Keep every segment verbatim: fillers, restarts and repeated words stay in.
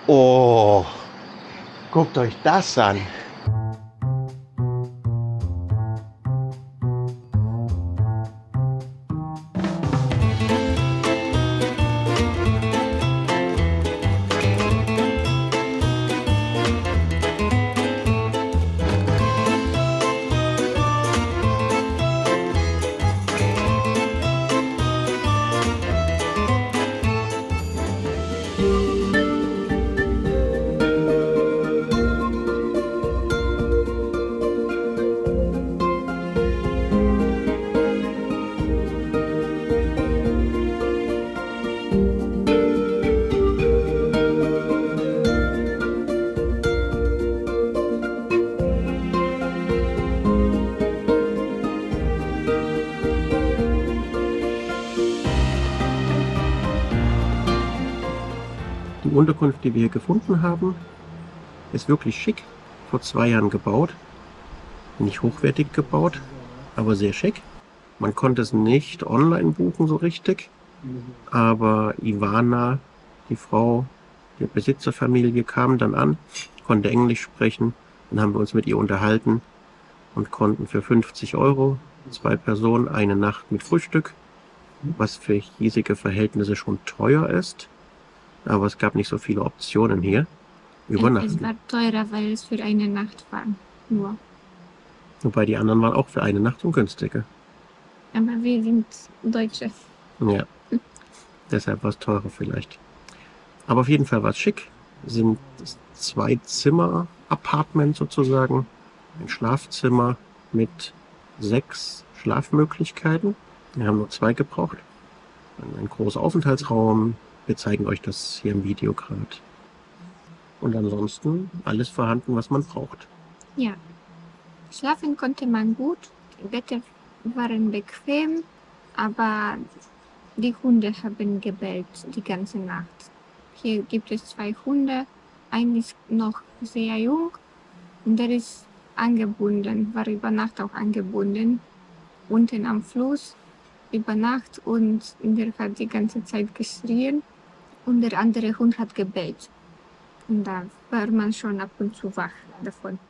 Oh, guckt euch das an. Die Unterkunft, die wir hier gefunden haben, ist wirklich schick. Vor zwei Jahren gebaut. Nicht hochwertig gebaut, aber sehr schick. Man konnte es nicht online buchen so richtig. Aber Ivana, die Frau der Besitzerfamilie, kam dann an, konnte Englisch sprechen. Dann haben wir uns mit ihr unterhalten und konnten für fünfzig Euro, zwei Personen, eine Nacht mit Frühstück, was für hiesige Verhältnisse schon teuer ist. Aber es gab nicht so viele Optionen hier. Übernachten. Es war teurer, weil es für eine Nacht war. Nur. Wobei die anderen waren auch für eine Nacht und günstiger. Aber wir sind Deutsche. Ja. Deshalb war es teurer vielleicht. Aber auf jeden Fall war es schick. Es sind zwei Zimmer Apartment sozusagen. Ein Schlafzimmer mit sechs Schlafmöglichkeiten. Wir haben nur zwei gebraucht. Ein großer Aufenthaltsraum. Wir zeigen euch das hier im Video gerade. Und ansonsten alles vorhanden, was man braucht. Ja. Schlafen konnte man gut. Die Betten waren bequem. Aber die Hunde haben gebellt die ganze Nacht. Hier gibt es zwei Hunde. Einer ist noch sehr jung. Und der ist angebunden, war über Nacht auch angebunden. Unten am Fluss über Nacht. Und der hat die ganze Zeit geschrien. Und der andere Hund hat gebellt. Und da war man schon ab und zu wach davon.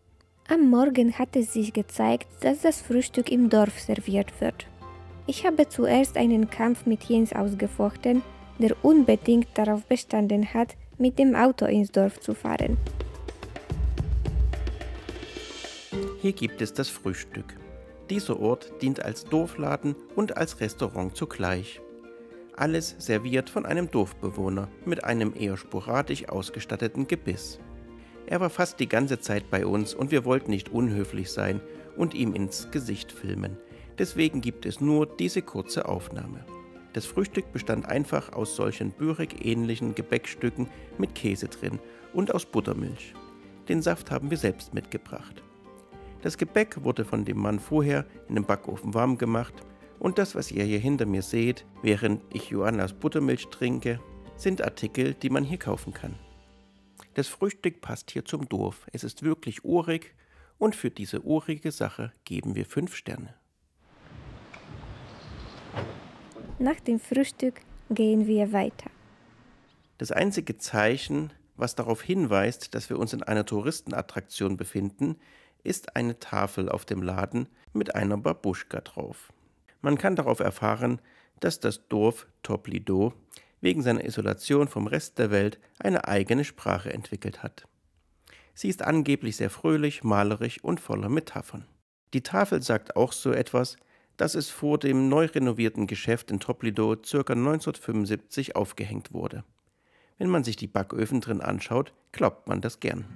Am Morgen hat es sich gezeigt, dass das Frühstück im Dorf serviert wird. Ich habe zuerst einen Kampf mit Jens ausgefochten, der unbedingt darauf bestanden hat, mit dem Auto ins Dorf zu fahren. Hier gibt es das Frühstück. Dieser Ort dient als Dorfladen und als Restaurant zugleich. Alles serviert von einem Dorfbewohner mit einem eher sporadisch ausgestatteten Gebiss. Er war fast die ganze Zeit bei uns und wir wollten nicht unhöflich sein und ihm ins Gesicht filmen. Deswegen gibt es nur diese kurze Aufnahme. Das Frühstück bestand einfach aus solchen Börek-ähnlichen Gebäckstücken mit Käse drin und aus Buttermilch. Den Saft haben wir selbst mitgebracht. Das Gebäck wurde von dem Mann vorher in dem Backofen warm gemacht. Und das, was ihr hier hinter mir seht, während ich Joannas Buttermilch trinke, sind Artikel, die man hier kaufen kann. Das Frühstück passt hier zum Dorf. Es ist wirklich urig und für diese urige Sache geben wir fünf Sterne. Nach dem Frühstück gehen wir weiter. Das einzige Zeichen, was darauf hinweist, dass wir uns in einer Touristenattraktion befinden, ist eine Tafel auf dem Laden mit einer Babuschka drauf. Man kann darauf erfahren, dass das Dorf Toplido wegen seiner Isolation vom Rest der Welt eine eigene Sprache entwickelt hat. Sie ist angeblich sehr fröhlich, malerisch und voller Metaphern. Die Tafel sagt auch so etwas, dass es vor dem neu renovierten Geschäft in Toplido ca. neunzehnhundertfünfundsiebzig aufgehängt wurde. Wenn man sich die Backöfen drin anschaut, glaubt man das gern.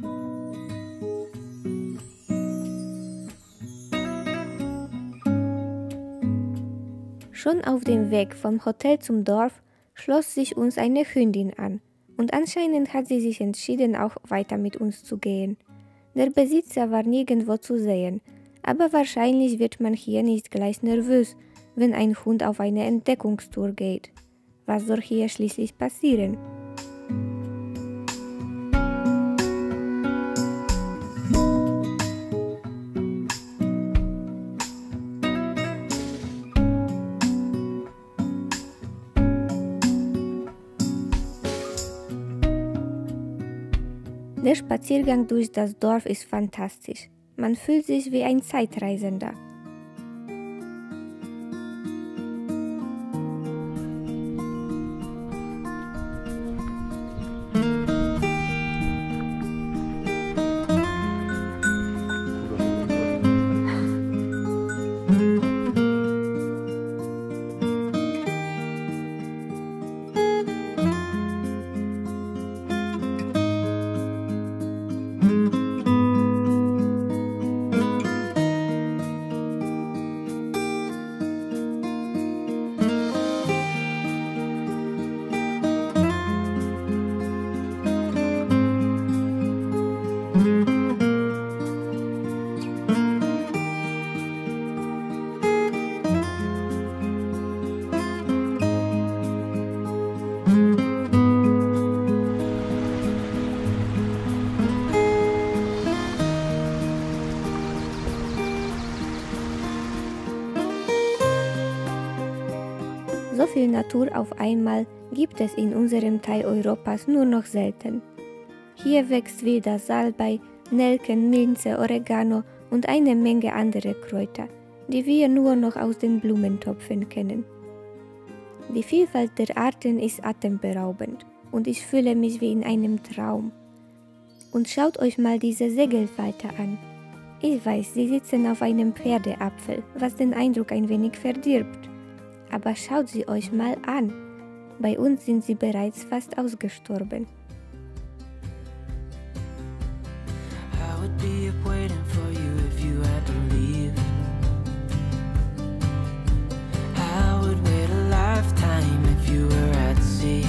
Schon auf dem Weg vom Hotel zum Dorf schloss sich uns eine Hündin an und anscheinend hat sie sich entschieden, auch weiter mit uns zu gehen. Der Besitzer war nirgendwo zu sehen, aber wahrscheinlich wird man hier nicht gleich nervös, wenn ein Hund auf eine Entdeckungstour geht. Was soll hier schließlich passieren? Der Spaziergang durch das Dorf ist fantastisch. Man fühlt sich wie ein Zeitreisender. So viel Natur auf einmal gibt es in unserem Teil Europas nur noch selten. Hier wächst wilder Salbei, Nelken, Minze, Oregano und eine Menge andere Kräuter, die wir nur noch aus den Blumentöpfen kennen. Die Vielfalt der Arten ist atemberaubend und ich fühle mich wie in einem Traum. Und schaut euch mal diese Segelfalter an. Ich weiß, sie sitzen auf einem Pferdeapfel, was den Eindruck ein wenig verdirbt. Aber schaut sie euch mal an. Bei uns sind sie bereits fast ausgestorben. I would be up waiting for you if you had to leave. I would wait a lifetime if you were at sea.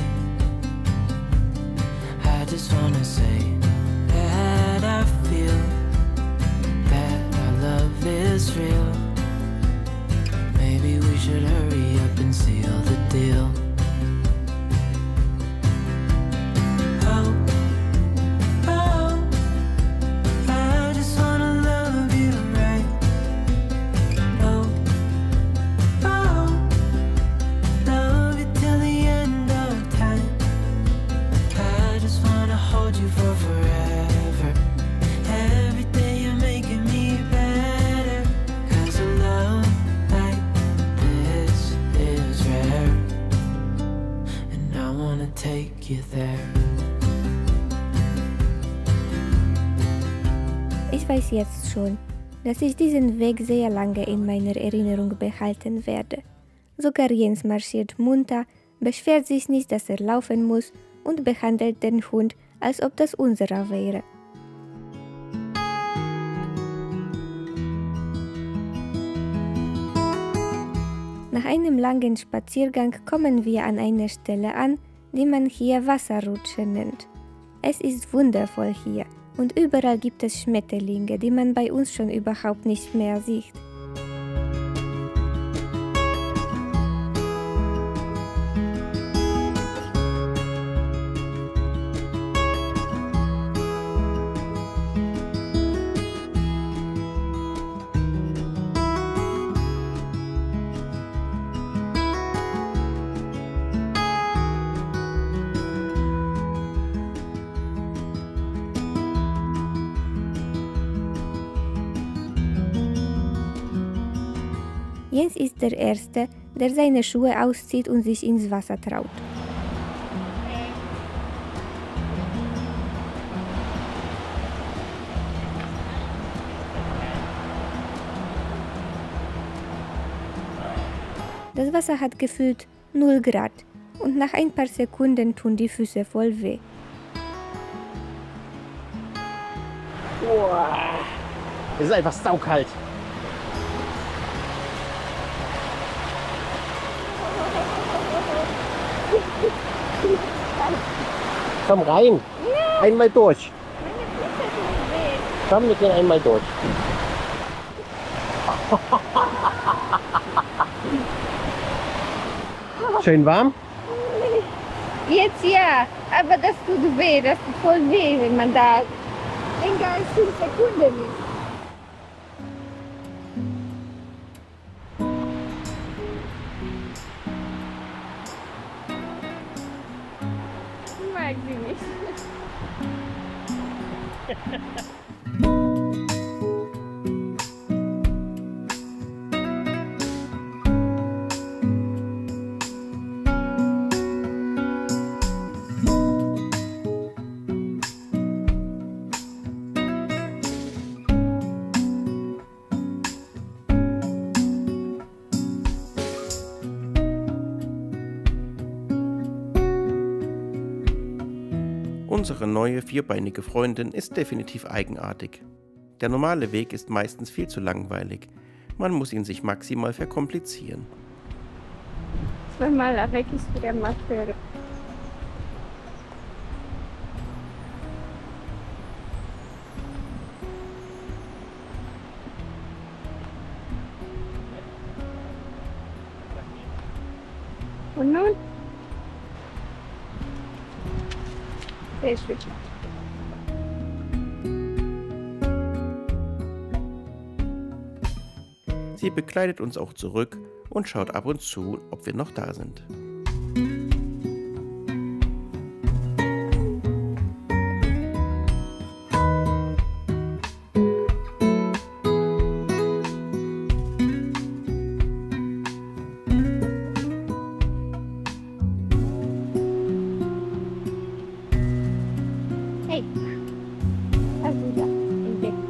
I just wanna say that I feel that our love is real. Maybe we should hurry up and seal the deal. Oh, oh, I just wanna love you right. Oh, oh, love you till the end of time. I just wanna hold you for forever. Every day you're making me better. 'Cause a love like this is rare, and I wanna take you there. Ich weiß jetzt schon, dass ich diesen Weg sehr lange in meiner Erinnerung behalten werde. Sogar Jens marschiert munter, beschwert sich nicht, dass er laufen muss und behandelt den Hund, als ob das unserer wäre. Nach einem langen Spaziergang kommen wir an eine Stelle an, die man hier Wasserrutsche nennt. Es ist wundervoll hier und überall gibt es Schmetterlinge, die man bei uns schon überhaupt nicht mehr sieht. Jens ist der Erste, der seine Schuhe auszieht und sich ins Wasser traut. Das Wasser hat gefühlt null Grad und nach ein paar Sekunden tun die Füße voll weh. Boah, es ist einfach saukalt. Komm rein, ja. Einmal durch. Meine Füße tun weh. Komm, wir gehen einmal durch. Schön warm? Jetzt ja, aber das tut weh, das tut voll weh, wenn man da länger als fünf Sekunden ist. Ich mag sie nicht. Unsere neue vierbeinige Freundin ist definitiv eigenartig. Der normale Weg ist meistens viel zu langweilig. Man muss ihn sich maximal verkomplizieren. Zweimal weg ist wieder mal für. Und nun? Sehr schön. Sie begleitet uns auch zurück und schaut ab und zu, ob wir noch da sind. Hey, also da, im Weg.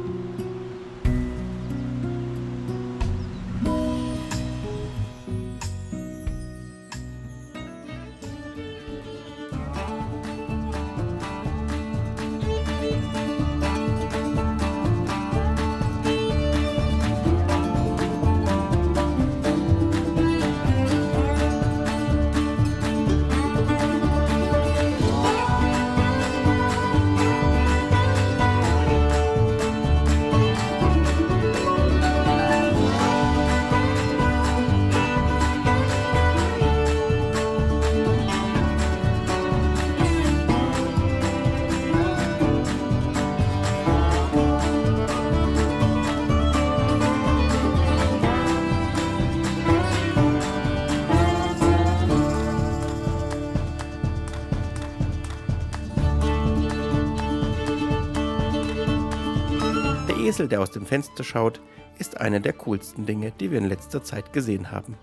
Der Esel, der aus dem Fenster schaut, ist eine der coolsten Dinge, die wir in letzter Zeit gesehen haben.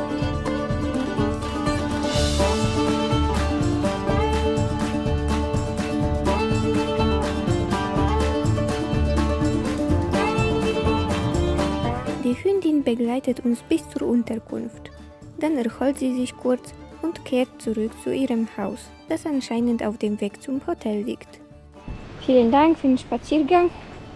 Die Hündin begleitet uns bis zur Unterkunft. Dann erholt sie sich kurz und kehrt zurück zu ihrem Haus, das anscheinend auf dem Weg zum Hotel liegt. Vielen Dank für den Spaziergang.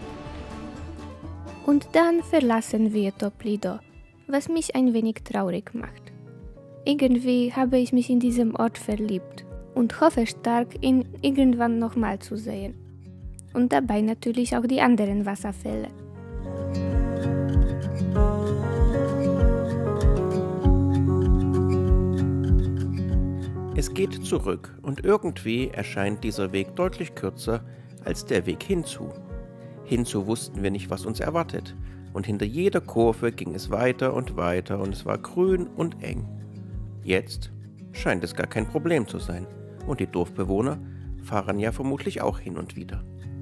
Und dann verlassen wir Toplido, was mich ein wenig traurig macht. Irgendwie habe ich mich in diesem Ort verliebt und hoffe stark, ihn irgendwann nochmal zu sehen. Und dabei natürlich auch die anderen Wasserfälle. Es geht zurück und irgendwie erscheint dieser Weg deutlich kürzer als der Weg hinzu. Hinzu wussten wir nicht, was uns erwartet, und hinter jeder Kurve ging es weiter und weiter und es war grün und eng. Jetzt scheint es gar kein Problem zu sein, und die Dorfbewohner fahren ja vermutlich auch hin und wieder.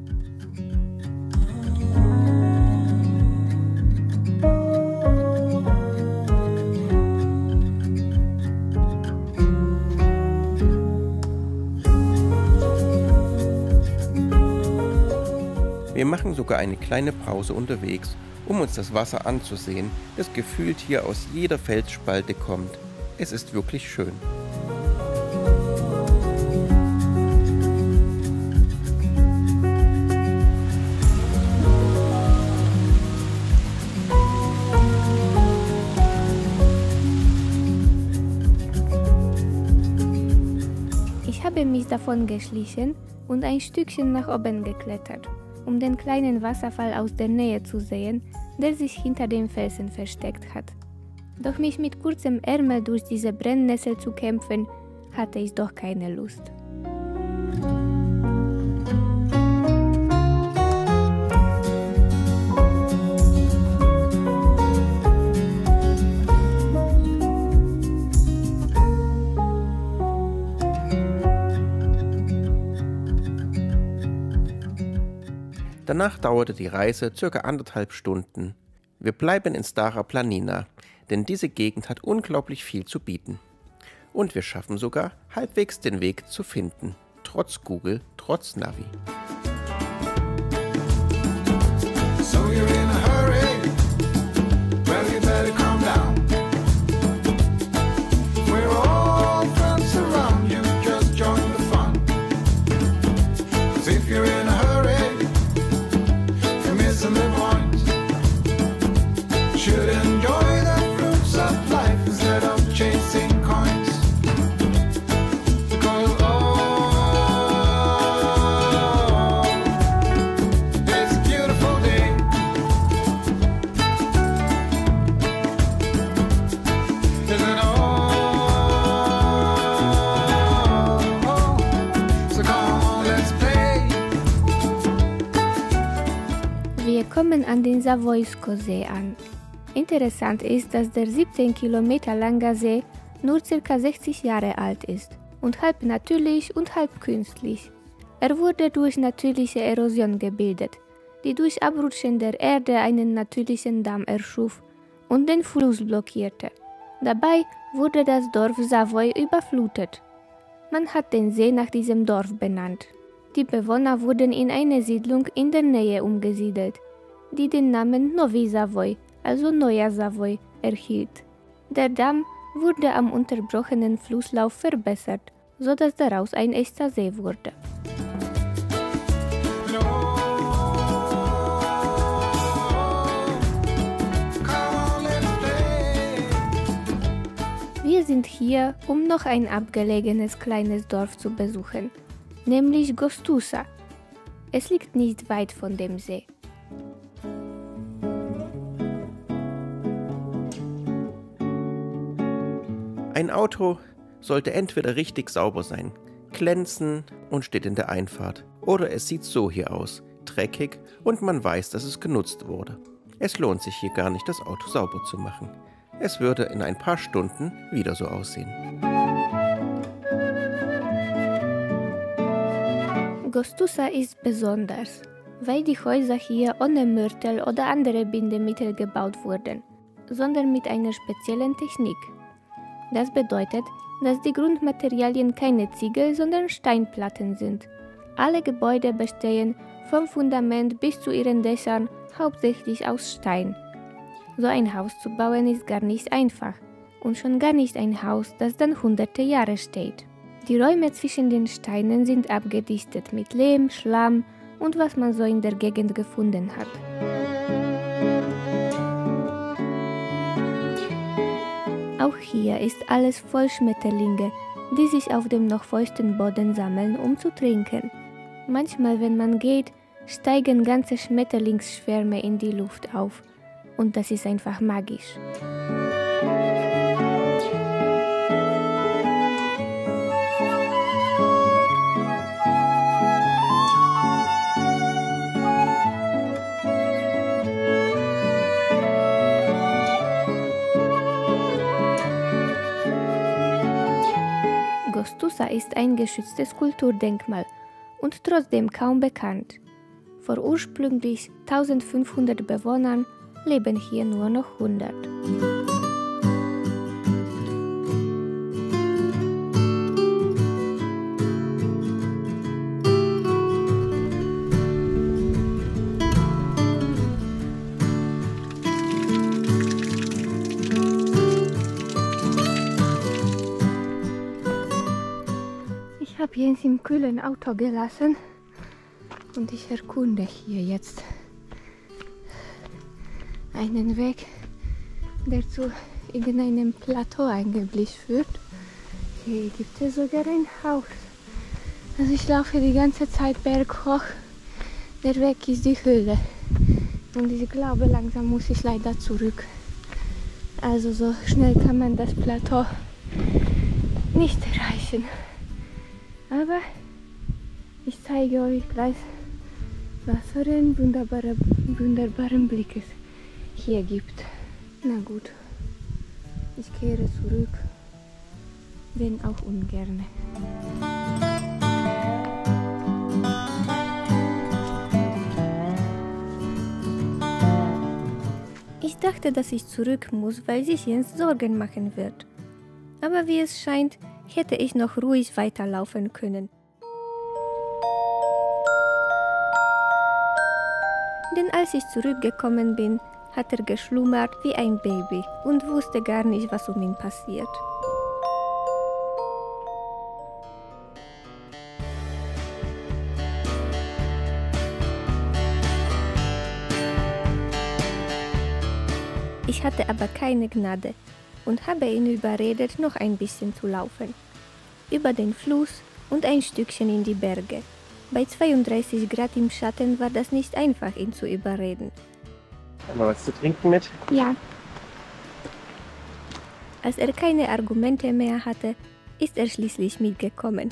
Wir machen sogar eine kleine Pause unterwegs, um uns das Wasser anzusehen, das gefühlt hier aus jeder Felsspalte kommt. Es ist wirklich schön. Ich habe mich davon geschlichen und ein Stückchen nach oben geklettert, um den kleinen Wasserfall aus der Nähe zu sehen, der sich hinter dem Felsen versteckt hat. Doch mich mit kurzem Ärmel durch diese Brennnessel zu kämpfen, hatte ich doch keine Lust. Danach dauerte die Reise circa anderthalb Stunden. Wir bleiben in Stara Planina, denn diese Gegend hat unglaublich viel zu bieten. Und wir schaffen sogar, halbwegs den Weg zu finden. Trotz Google, trotz Navi. So you're in a hurry? Well, you better calm down. We're all friends around you, just join the fun. 'Cause if you're in a hurry, you're missing the point. Should enjoy the fruits of life instead of chasing coins. Because oh, it's a beautiful day. Isn't it all? So come on, let's play. Wir kommen an den Savoysko-See an. Interessant ist, dass der siebzehn Kilometer lange See nur ca. sechzig Jahre alt ist und halb natürlich und halb künstlich. Er wurde durch natürliche Erosion gebildet, die durch Abrutschen der Erde einen natürlichen Damm erschuf und den Fluss blockierte. Dabei wurde das Dorf Savoy überflutet. Man hat den See nach diesem Dorf benannt. Die Bewohner wurden in eine Siedlung in der Nähe umgesiedelt, die den Namen Novi Savoy, also Neuer Savoy, erhielt. Der Damm wurde am unterbrochenen Flusslauf verbessert, sodass daraus ein echter See wurde. Wir sind hier, um noch ein abgelegenes kleines Dorf zu besuchen, nämlich Gostusa. Es liegt nicht weit von dem See. Ein Auto sollte entweder richtig sauber sein, glänzen und steht in der Einfahrt, oder es sieht so hier aus, dreckig und man weiß, dass es genutzt wurde. Es lohnt sich hier gar nicht, das Auto sauber zu machen. Es würde in ein paar Stunden wieder so aussehen. Gostusa ist besonders, weil die Häuser hier ohne Mörtel oder andere Bindemittel gebaut wurden, sondern mit einer speziellen Technik. Das bedeutet, dass die Grundmaterialien keine Ziegel, sondern Steinplatten sind. Alle Gebäude bestehen vom Fundament bis zu ihren Dächern hauptsächlich aus Stein. So ein Haus zu bauen ist gar nicht einfach und schon gar nicht ein Haus, das dann hunderte Jahre steht. Die Räume zwischen den Steinen sind abgedichtet mit Lehm, Schlamm und was man so in der Gegend gefunden hat. Auch hier ist alles voll Schmetterlinge, die sich auf dem noch feuchten Boden sammeln, um zu trinken. Manchmal, wenn man geht, steigen ganze Schmetterlingsschwärme in die Luft auf. Und das ist einfach magisch. Gostusa ist ein geschütztes Kulturdenkmal und trotzdem kaum bekannt. Vor ursprünglich eintausendfünfhundert Bewohnern leben hier nur noch hundert. Ich habe Jens im kühlen Auto gelassen und ich erkunde hier jetzt einen Weg, der zu irgendeinem Plateau angeblich führt. Hier gibt es sogar ein Haus. Also ich laufe die ganze Zeit berghoch. Der Weg ist die Höhle. Und ich glaube, langsam muss ich leider zurück. Also so schnell kann man das Plateau nicht erreichen. Aber ich zeige euch gleich, was für ein wunderbarer, wunderbaren Blick es hier gibt. Na gut, ich kehre zurück, wenn auch ungern. dachte, dass ich zurück muss, weil sich Jens Sorgen machen wird. Aber wie es scheint, hätte ich noch ruhig weiterlaufen können. Denn als ich zurückgekommen bin, hat er geschlummert wie ein Baby und wusste gar nicht, was um ihn passiert. Ich hatte aber keine Gnade und habe ihn überredet, noch ein bisschen zu laufen. Über den Fluss und ein Stückchen in die Berge. Bei zweiunddreißig Grad im Schatten war das nicht einfach, ihn zu überreden. Haben wir was zu trinken mit? Ja, Als er keine Argumente mehr hatte, ist er schließlich mitgekommen.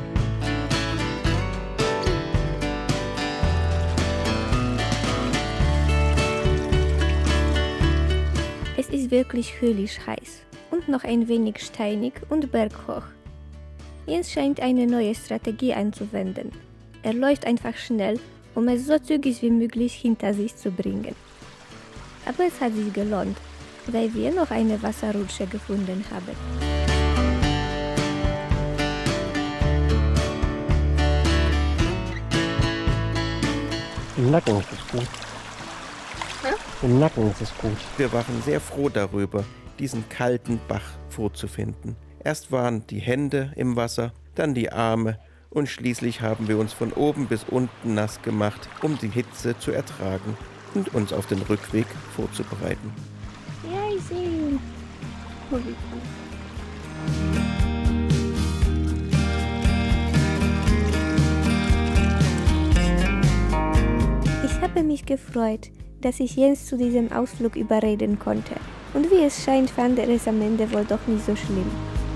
Es ist wirklich höllisch heiß und noch ein wenig steinig und berghoch. Jens scheint eine neue Strategie anzuwenden. Er läuft einfach schnell, um es so zügig wie möglich hinter sich zu bringen. Aber es hat sich gelohnt, weil wir noch eine Wasserrutsche gefunden haben. Im Nacken ist es gut. Im Nacken ist es gut. Wir waren sehr froh darüber, diesen kalten Bach vorzufinden. Erst waren die Hände im Wasser, dann die Arme und schließlich haben wir uns von oben bis unten nass gemacht, um die Hitze zu ertragen und uns auf den Rückweg vorzubereiten. ja, ich sehe ihn. Oh, wie cool. Ich habe mich gefreut, dass ich Jens zu diesem Ausflug überreden konnte. Und wie es scheint, fand er es am Ende wohl doch nicht so schlimm.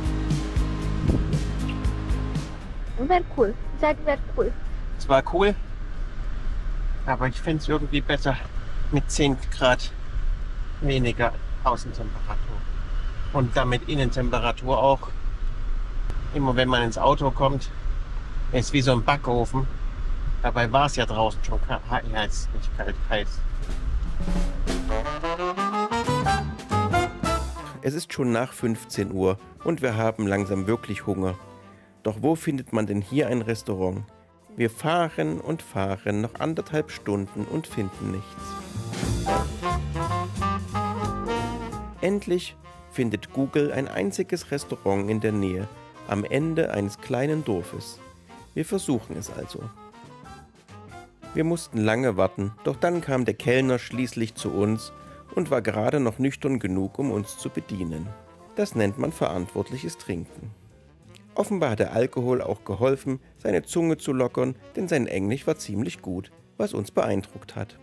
Wäre cool. Sag, wäre cool. Es war cool, aber ich finde es irgendwie besser mit zehn Grad weniger Außentemperatur. Und damit Innentemperatur auch. Immer wenn man ins Auto kommt, ist wie so ein Backofen. Dabei war es ja draußen schon kalt. Ja, es ist nicht kalt, heiß. Es ist schon nach fünfzehn Uhr und wir haben langsam wirklich Hunger. Doch wo findet man denn hier ein Restaurant? Wir fahren und fahren noch anderthalb Stunden und finden nichts. Endlich findet Google ein einziges Restaurant in der Nähe, am Ende eines kleinen Dorfes. Wir versuchen es also. Wir mussten lange warten, doch dann kam der Kellner schließlich zu uns und war gerade noch nüchtern genug, um uns zu bedienen. Das nennt man verantwortliches Trinken. Offenbar hat der Alkohol auch geholfen, seine Zunge zu lockern, denn sein Englisch war ziemlich gut, was uns beeindruckt hat.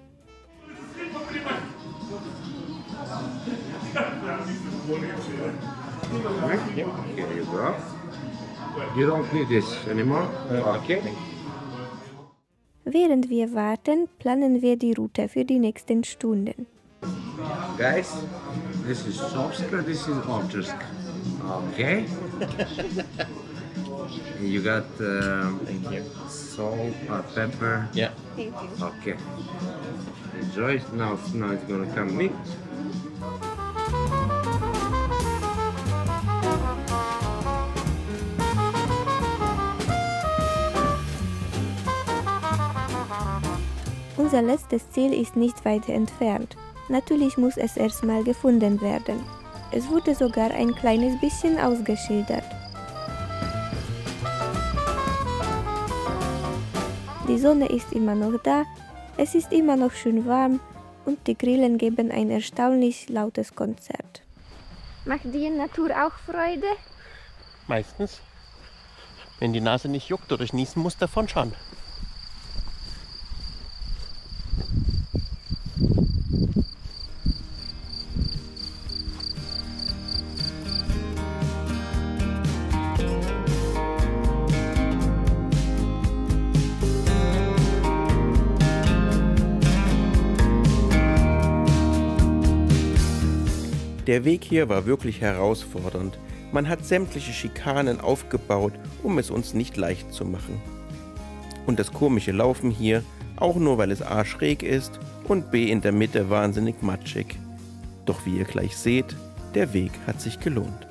Here you go. You don't need this anymore. Okay. Während wir warten, planen wir die Route für die nächsten Stunden. Guys, this is Sopska, this is Otrsk. Okay? You got um, salt, uh, pepper. Ja. Okay. Enjoy. Now, now it's gonna come mixed. Unser letztes Ziel ist nicht weit entfernt. Natürlich muss es erstmal gefunden werden. Es wurde sogar ein kleines bisschen ausgeschildert. Die Sonne ist immer noch da, es ist immer noch schön warm und die Grillen geben ein erstaunlich lautes Konzert. Macht die Natur auch Freude? Meistens. Wenn die Nase nicht juckt oder ich niesen muss, davon schon. Der Weg hier war wirklich herausfordernd. Man hat sämtliche Schikanen aufgebaut, um es uns nicht leicht zu machen. Und das komische Laufen hier, auch nur weil es a schräg ist und b in der Mitte wahnsinnig matschig. Doch wie ihr gleich seht, der Weg hat sich gelohnt.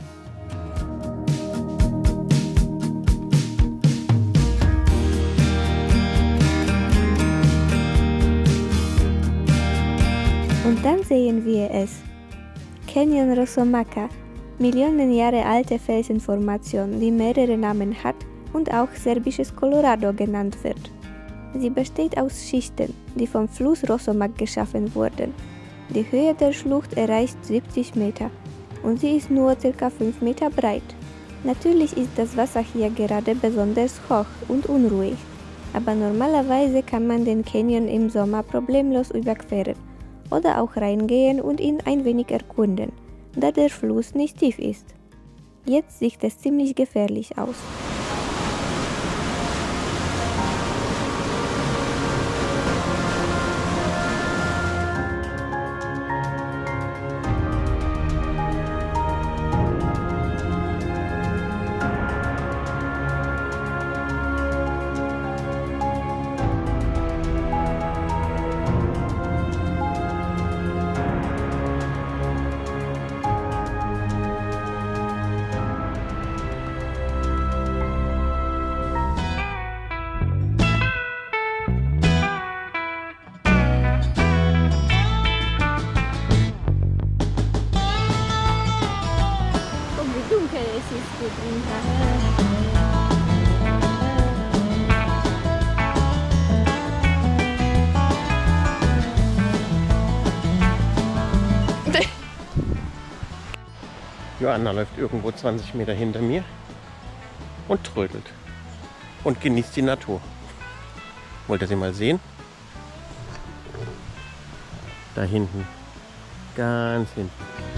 Und dann sehen wir es. Canyon Rosomaca, Millionen Jahre alte Felsenformation, die mehrere Namen hat und auch serbisches Colorado genannt wird. Sie besteht aus Schichten, die vom Fluss Rosomak geschaffen wurden. Die Höhe der Schlucht erreicht siebzig Meter und sie ist nur ca. fünf Meter breit. Natürlich ist das Wasser hier gerade besonders hoch und unruhig, aber normalerweise kann man den Canyon im Sommer problemlos überqueren oder auch reingehen und ihn ein wenig erkunden, da der Fluss nicht tief ist. Jetzt sieht es ziemlich gefährlich aus. Joanna läuft irgendwo zwanzig Meter hinter mir und trödelt und genießt die Natur. Wollt ihr sie mal sehen? Da hinten, ganz hinten.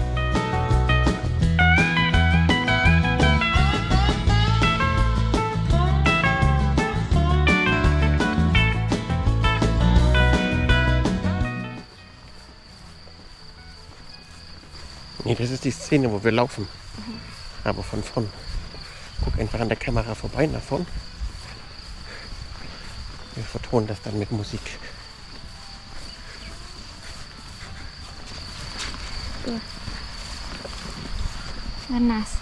Nee, das ist die Szene, wo wir laufen. Mhm. Aber von vorn. Guck einfach an der Kamera vorbei nach vorn. Wir vertonen das dann mit Musik. Ja. War nass.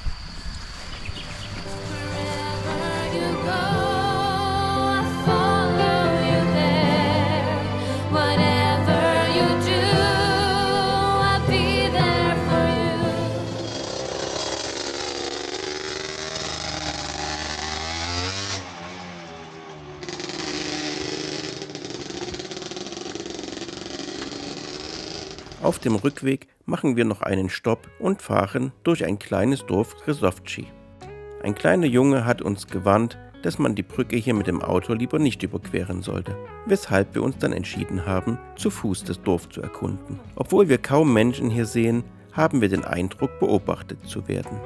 Auf dem Rückweg machen wir noch einen Stopp und fahren durch ein kleines Dorf Resovci. Ein kleiner Junge hat uns gewarnt, dass man die Brücke hier mit dem Auto lieber nicht überqueren sollte, weshalb wir uns dann entschieden haben, zu Fuß das Dorf zu erkunden. Obwohl wir kaum Menschen hier sehen, haben wir den Eindruck, beobachtet zu werden.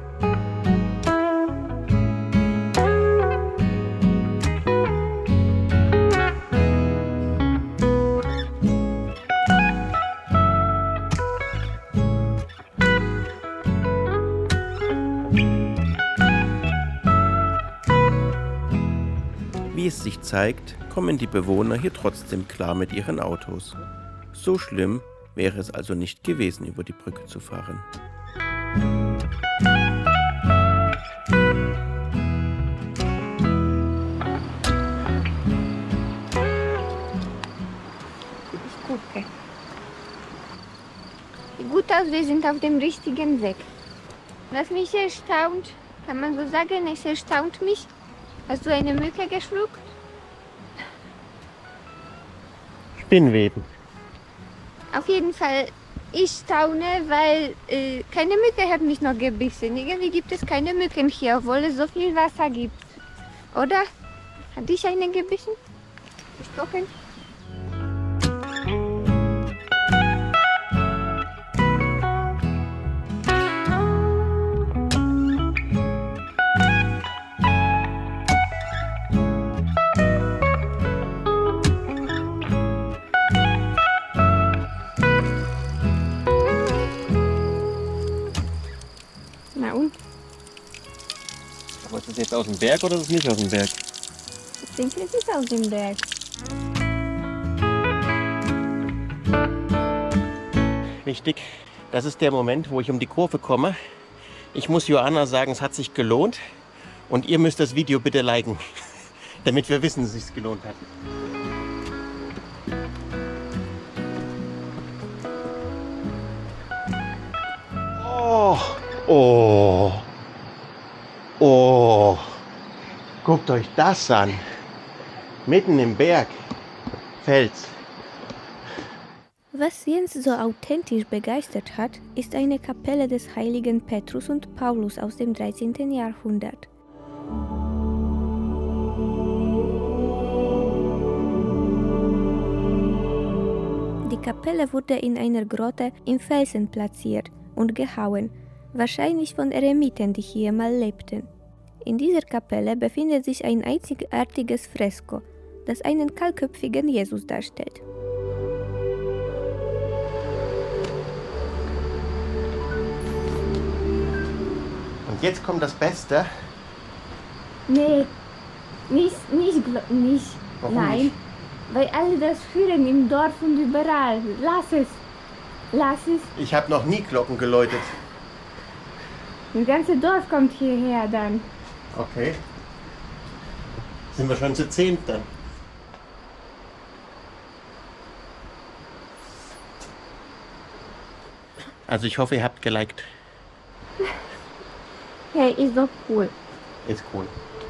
Wie es sich zeigt, kommen die Bewohner hier trotzdem klar mit ihren Autos. So schlimm wäre es also nicht gewesen, über die Brücke zu fahren. Ich gucke. Wie gut aus, wir sind auf dem richtigen Weg. Was mich erstaunt, kann man so sagen, es erstaunt mich. Hast du eine Mücke geschluckt? Spinnweben. Auf jeden Fall, ich staune, weil äh, keine Mücke hat mich noch gebissen. Irgendwie gibt es keine Mücken hier, obwohl es so viel Wasser gibt. Oder? Hat dich eine gebissen? Gestochen? Na und? Aber ist das jetzt aus dem Berg oder ist es nicht aus dem Berg? Ich denke, es ist aus dem Berg. Wichtig, Das ist der Moment, wo ich um die Kurve komme. Ich muss Joanna sagen, es hat sich gelohnt. Und ihr müsst das Video bitte liken, damit wir wissen, dass es sich gelohnt hat. Oh, oh, oh. Guckt euch das an. Mitten im Berg. Fels. Was Jens so authentisch begeistert hat, ist eine Kapelle des heiligen Petrus und Paulus aus dem dreizehnten Jahrhundert. Die Kapelle wurde in einer Grotte im Felsen platziert und gehauen, wahrscheinlich von Eremiten, die hier mal lebten. In dieser Kapelle befindet sich ein einzigartiges Fresko, das einen kahlköpfigen Jesus darstellt. Und jetzt kommt das Beste. Nee, nicht, nicht, gl- nicht. Warum Nein, nicht? weil alle das hören im Dorf und überall. Lass es. Lass es. Ich habe noch nie Glocken geläutet. Das ganze Dorf kommt hierher dann. Okay. Sind wir schon zu zehnt dann? Also ich hoffe, ihr habt geliked. Hey, ist doch cool. Ist cool.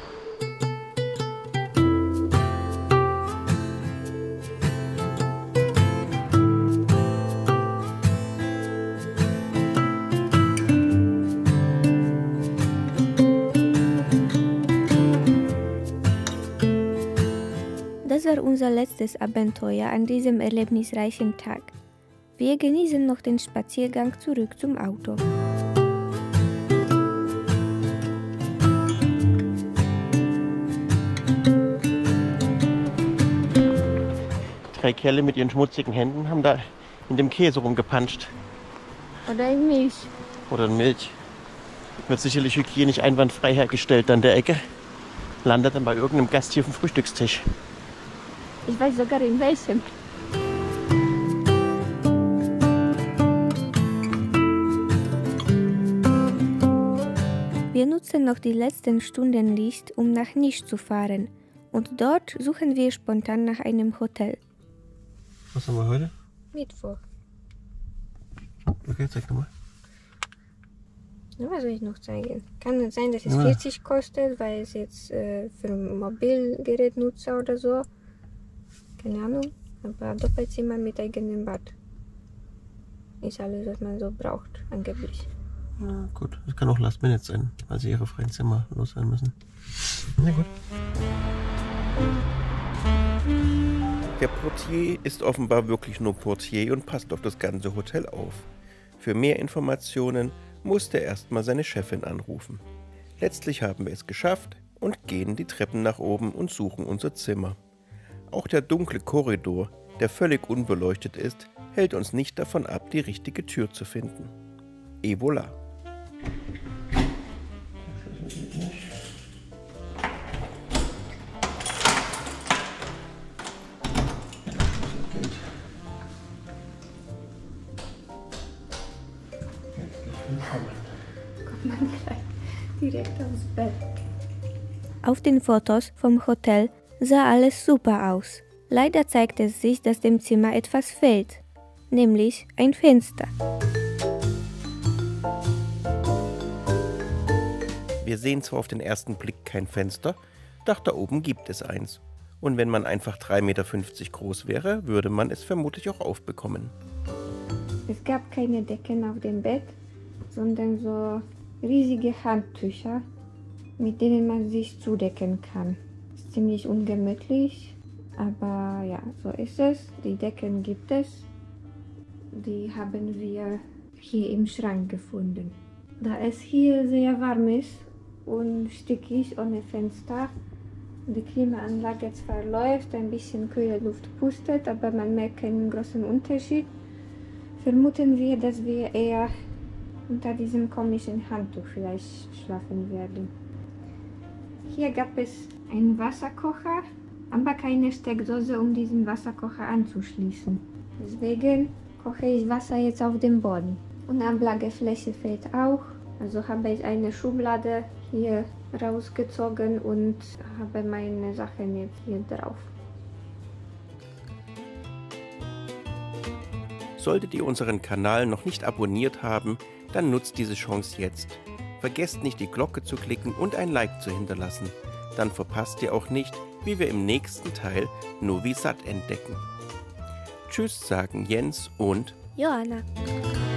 Das war unser letztes Abenteuer an diesem erlebnisreichen Tag. Wir genießen noch den Spaziergang zurück zum Auto. Drei Kerle mit ihren schmutzigen Händen haben da in dem Käse rumgepanscht. Oder in Milch. Oder in Milch. Wird sicherlich hygienisch einwandfrei hergestellt an der Ecke. Landet dann bei irgendeinem Gast hier auf dem Frühstückstisch. Ich weiß sogar in welchem. Wir nutzen noch die letzten Stunden Licht, um nach Nisch zu fahren. Und dort suchen wir spontan nach einem Hotel. Was haben wir heute? Mittwoch. Okay, zeig nochmal. Na, was soll ich noch zeigen? Kann es sein, dass es Ja. vierzig kostet, weil es jetzt äh, für Mobilgerätnutzer oder so. Keine Ahnung. Aber Doppelzimmer mit eigenem Bad. Ist alles, was man so braucht, angeblich. Ja, gut, das kann auch Last Minute sein, weil sie ihre freien Zimmer los sein müssen. Na gut. Der Portier ist offenbar wirklich nur Portier und passt auf das ganze Hotel auf. Für mehr Informationen musste er erstmal seine Chefin anrufen. Letztlich haben wir es geschafft und gehen die Treppen nach oben und suchen unser Zimmer. Auch der dunkle Korridor, der völlig unbeleuchtet ist, hält uns nicht davon ab, die richtige Tür zu finden. Et voilà. Kommt man gleich direkt aufs Bett. Auf den Fotos vom Hotel sah alles super aus. Leider zeigt es sich, dass dem Zimmer etwas fehlt, nämlich ein Fenster. Wir sehen zwar auf den ersten Blick kein Fenster, doch da oben gibt es eins. Und wenn man einfach drei Meter fünfzig groß wäre, würde man es vermutlich auch aufbekommen. Es gab keine Decken auf dem Bett, sondern so riesige Handtücher, mit denen man sich zudecken kann. Ist ziemlich ungemütlich, aber ja, so ist es. Die Decken gibt es. Die haben wir hier im Schrank gefunden. Da es hier sehr warm ist und stickig ohne Fenster, die Klimaanlage zwar läuft, ein bisschen kühle Luft pustet, aber man merkt keinen großen Unterschied, vermuten wir, dass wir eher unter diesem komischen Handtuch vielleicht schlafen werden. Hier gab es einen Wasserkocher, aber keine Steckdose, um diesen Wasserkocher anzuschließen. Deswegen koche ich Wasser jetzt auf dem Boden. Und Ablagefläche fehlt auch. Also habe ich eine Schublade hier rausgezogen und habe meine Sachen jetzt hier drauf. Solltet ihr unseren Kanal noch nicht abonniert haben, dann nutzt diese Chance jetzt. Vergesst nicht, die Glocke zu klicken und ein Like zu hinterlassen. Dann verpasst ihr auch nicht, wie wir im nächsten Teil Novi Sad entdecken. Tschüss sagen Jens und Joanna.